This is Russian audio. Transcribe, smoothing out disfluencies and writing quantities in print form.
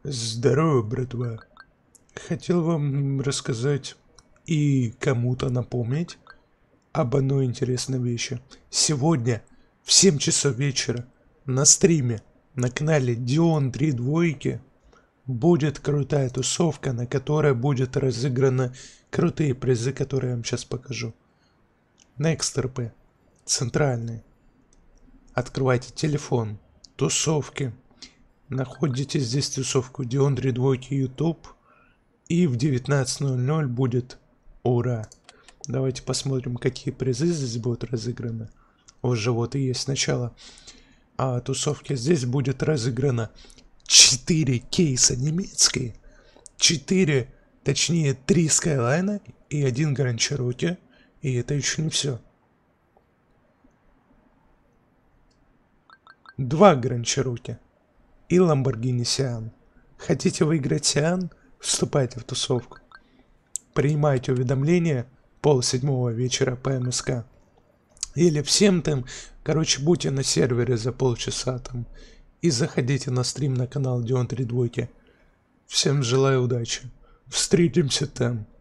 Здорово, братва. Хотел вам рассказать и кому-то напомнить об одной интересной вещи. Сегодня в 7 часов вечера на стриме на канале Дион 3 двойки будет крутая тусовка, на которой будет разыграны крутые призы, которые я вам сейчас покажу. Next RP. Центральный. Открывайте телефон. Тусовки. Находите здесь тусовку Дион 3 двойки YouTube. И в 19:00 будет ура. Давайте посмотрим, какие призы здесь будут разыграны. Уже вот и есть начало. А тусовки здесь будет разыграно 4 кейса немецкие, 4, точнее 3 Скайлайна и 1 Grand Cherokee. И это еще не все. 2 Grand Cherokee и Lamborghini Sian. Хотите выиграть Sian? Вступайте в тусовку. Принимайте уведомления 6:30 вечера по МСК. Или всем там, короче, будьте на сервере за полчаса там. И заходите на стрим на канал Дион 3 двойки. Всем желаю удачи. Встретимся там.